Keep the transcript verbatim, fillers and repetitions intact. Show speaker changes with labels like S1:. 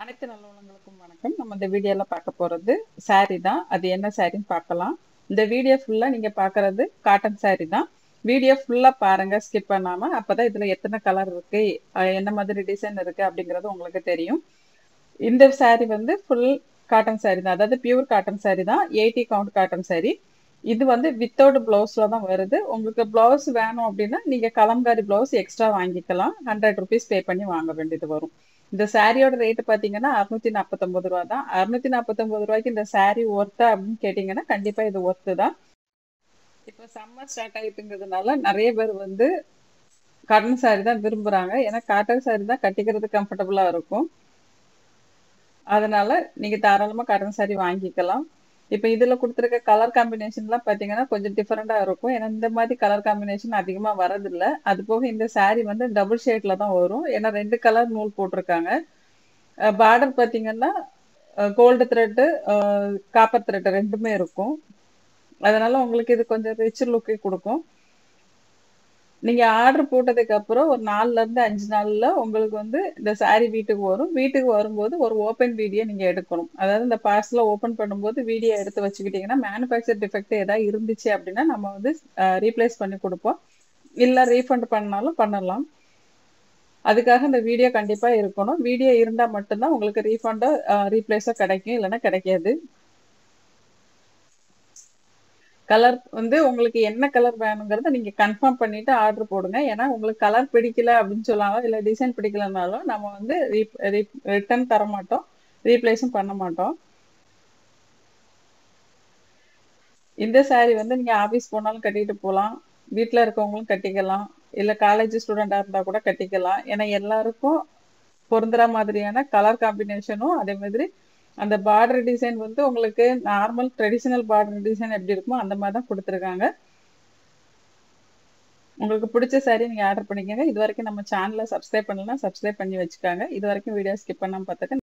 S1: அனைத்து நல்லுள்ளங்களுக்கும் வணக்கம். நம்ம இந்த வீடியோல பார்க்க போறது சாரி தான். அது என்ன சாரின்னு பார்க்கலாம். இந்த வீடியோ ஃபுல்லா நீங்க பார்க்கறது காட்டன் சாரி தான். வீடியோ ஃபுல்லா பாருங்க ஸ்கிப் பண்ணாம. அப்பதான் இதுல எத்தனை கலர் இருக்கு, அஹ் என்ன மாதிரி டிசைன் இருக்கு அப்படிங்கிறது உங்களுக்கு தெரியும். இந்த சாரி வந்து ஃபுல் காட்டன் சாரி தான். அதாவது பியூர் காட்டன் சாரி தான். Eighty count cotton sari. இது வந்து வித்தவுட் பிளவுஸ்ல தான் வருது. உங்களுக்கு பிளவுஸ் வேணும் அப்படின்னா நீங்க கலம்காரி பிளவுஸ் எக்ஸ்ட்ரா வாங்கிக்கலாம். ஹண்ட்ரட் ருபீஸ் பே பண்ணி வாங்க வேண்டியது வரும். இந்த சாரியோட ரேட் பாத்தீங்கன்னா அறுநூத்தி நாற்பத்தி ஒன்பது ரூபா தான். அறுநூத்தி நாற்பத்தி ஒன்பது ரூபாய்க்கு இந்த சாரி ஒர்த்தா அப்படின்னு கேட்டீங்கன்னா கண்டிப்பா இது ஒர்த்து தான். இப்ப சம்மர் ஸ்டார்ட் ஆயிட்டுங்கிறதுனால நிறைய பேர் வந்து காட்டன் சாரி தான் விரும்புறாங்க. ஏன்னா காட்டன் சாரி தான் கட்டிக்கிறது கம்ஃபர்டபுளா இருக்கும். அதனால நீங்க தாராளமா காட்டன் சாரி வாங்கிக்கலாம். இப்ப இதுல கொடுத்துருக்க கலர் காம்பினேஷன்லாம் பாத்தீங்கன்னா கொஞ்சம் டிஃபரெண்டா இருக்கும். ஏன்னா இந்த மாதிரி கலர் காம்பினேஷன் அதிகமா வரதில்ல. அது போக இந்த சாரி வந்து டபுள் ஷேட்ல தான் வரும். ஏன்னா ரெண்டு கலர் நூல் போட்டிருக்காங்க. பார்டர் பாத்தீங்கன்னா கோல்டு த்ரெட், காப்பர் த்ரெட் ரெண்டுமே இருக்கும். அதனால உங்களுக்கு இது கொஞ்சம் ரிச் லுக்கே கொடுக்கும். நீங்க ஆர்டர் போட்டதுக்கு அப்புறம் ஒரு நாலுல இருந்து அஞ்சு நாள்ல உங்களுக்கு வந்து இந்த சாரி வீட்டுக்கு வரும். வீட்டுக்கு வரும்போது ஒரு ஓபன் வீடியோ நீங்க எடுக்கணும். அதாவது இந்த பார்சலை ஓபன் பண்ணும்போது வீடியோ எடுத்து வச்சுக்கிட்டீங்கன்னா மேனுஃபேக்சர் டிஃபெக்ட் ஏதாவது இருந்துச்சு அப்படின்னா நம்ம வந்து ரீப்ளேஸ் பண்ணி கொடுப்போம். இல்ல ரீஃபண்ட் பண்ணாலும் பண்ணலாம். அதுக்காக இந்த வீடியோ கண்டிப்பா இருக்கணும். வீடியோ இருந்தா மட்டும்தான் உங்களுக்கு ரீஃபண்டோ ரீப்ளேஸோ கிடைக்கும், இல்லைன்னா கிடைக்காது. கலர் வந்து உங்களுக்கு என்ன கலர் வேணுங்கிறத நீங்க கன்ஃபார்ம் பண்ணிட்டு ஆர்டர் போடுங்க. ஏன்னா உங்களுக்கு கலர் பிடிக்கல அப்படின்னு சொன்னாலும் இல்ல டிசைன் பிடிக்கலனாலும் நம்ம வந்து ரிட்டர்ன் தர மாட்டோம், ரீப்ளேஸும் பண்ண மாட்டோம். இந்த சாரி வந்து நீங்க ஆபீஸ் போனாலும் கட்டிட்டு போகலாம், வீட்டுல இருக்கவங்களும் கட்டிக்கலாம், இல்ல காலேஜ் ஸ்டூடெண்டா இருந்தா கூட கட்டிக்கலாம். ஏன்னா எல்லாருக்கும் பொருந்துற மாதிரியான கலர் காம்பினேஷனும் அதே மாதிரி அந்த பார்டர் டிசைன் வந்து உங்களுக்கு நார்மல் ட்ரெடிஷனல் பார்டர் டிசைன் எப்படி இருக்குமோ அந்த மாதிரி தான் கொடுத்துருக்காங்க. உங்களுக்கு பிடிச்ச சாரி நீங்க ஆர்டர் பண்ணிக்கோங்க. இது வரைக்கும் நம்ம சேனலை சப்ஸ்கிரைப் பண்ணலாம், சப்ஸ்கிரைப் பண்ணி வச்சுக்காங்க. இது வரைக்கும் வீடியோ ஸ்கிப் பண்ணாம பார்த்துக்க